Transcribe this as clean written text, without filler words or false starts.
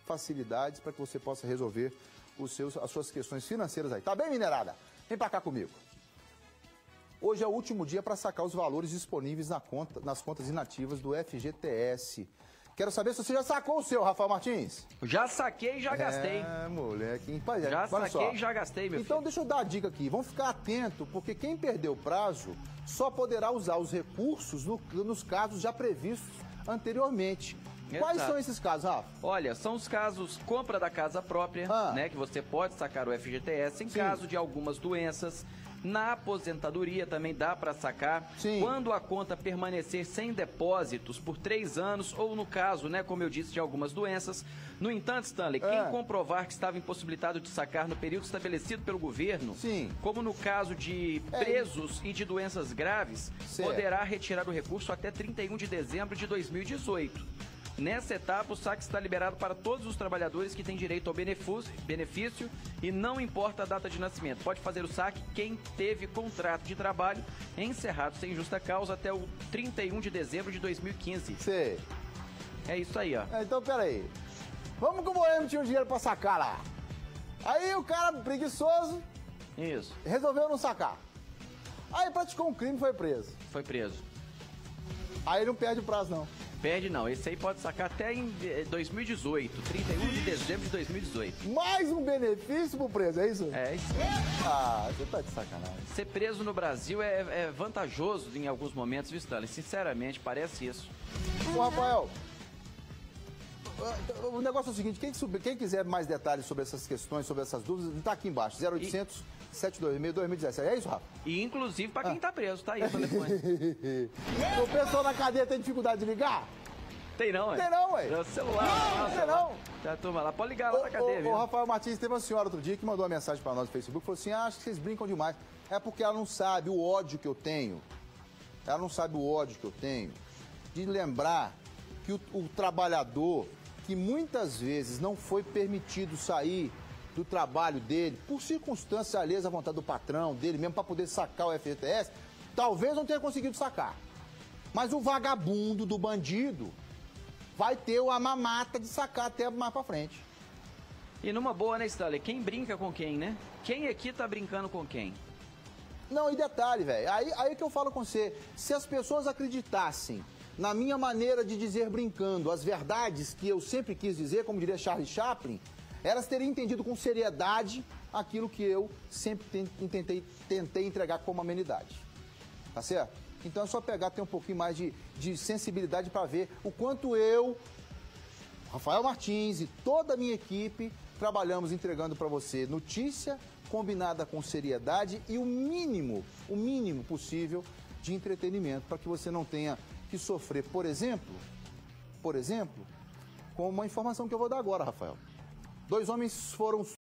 facilidades para que você possa resolver as suas questões financeiras aí. Tá bem, minerada? Vem para cá comigo. Hoje é o último dia para sacar os valores disponíveis nas contas inativas do FGTS. Quero saber se você já sacou o seu, Rafael Martins. Já saquei e já gastei. Moleque. Já saquei e já gastei, meu filho. Então deixa eu dar a dica aqui. Vamos ficar atento, porque quem perdeu o prazo só poderá usar os recursos nos casos já previstos anteriormente. Exato. Quais são esses casos, Rafa? Olha, são os casos compra da casa própria, né? Que você pode sacar o FGTS em caso de algumas doenças. Na aposentadoria também dá para sacar. Sim. Quando a conta permanecer sem depósitos por 3 anos, ou no caso, né, como eu disse, de algumas doenças. No entanto, Stanley, quem comprovar que estava impossibilitado de sacar no período estabelecido pelo governo, como no caso de presos e de doenças graves, poderá retirar o recurso até 31 de dezembro de 2018. Nessa etapa, o saque está liberado para todos os trabalhadores que têm direito ao benefício e não importa a data de nascimento. Pode fazer o saque quem teve contrato de trabalho encerrado sem justa causa até o 31 de dezembro de 2015. Sei. É isso aí, ó. Então, peraí. Vamos que o Boêmio tinha um dinheiro pra sacar lá. Aí o cara preguiçoso resolveu não sacar. Aí praticou um crime e foi preso. Foi preso. Aí não perde o prazo, não. Perde não, esse aí pode sacar até em 2018, 31 de dezembro de 2018. Mais um benefício pro preso, é isso? É isso. Ah, você tá de sacanagem. Ser preso no Brasil é vantajoso em alguns momentos, viu, Stanley? Sinceramente, parece isso. Ô, Rafael, o negócio é o seguinte, quem quiser mais detalhes sobre essas questões, sobre essas dúvidas, tá aqui embaixo, 0800 726-2017. É isso, Rafa? E inclusive para quem tá preso, tá aí o telefone. O pessoal na cadeia tem dificuldade de ligar? Tem não, ué. Tem não, ué. É o celular. Não, tem não. Tá, turma lá, pode ligar lá na cadeia, viu? O Rafael Martins, teve uma senhora outro dia que mandou uma mensagem para nós no Facebook, falou assim, acho que vocês brincam demais. É porque ela não sabe o ódio que eu tenho. Ela não sabe o ódio que eu tenho de lembrar que o trabalhador, que muitas vezes não foi permitido sair do trabalho dele, por circunstâncias alheias à vontade do patrão, dele mesmo, para poder sacar o FGTS, talvez não tenha conseguido sacar. Mas o vagabundo do bandido vai ter a mamata de sacar até mais para frente. E numa boa, né, Stanley? Quem brinca com quem, né? Quem aqui tá brincando com quem? Não, e detalhe, velho, aí que eu falo com você, se as pessoas acreditassem na minha maneira de dizer brincando as verdades que eu sempre quis dizer, como diria Charlie Chaplin, elas teriam entendido com seriedade aquilo que eu sempre tentei entregar como amenidade. Tá certo? Então é só pegar, ter um pouquinho mais de sensibilidade para ver o quanto eu, Rafael Martins e toda a minha equipe trabalhamos entregando para você notícia combinada com seriedade e o mínimo possível de entretenimento para que você não tenha que sofrer, por exemplo, com uma informação que eu vou dar agora, Rafael. 2 homens foram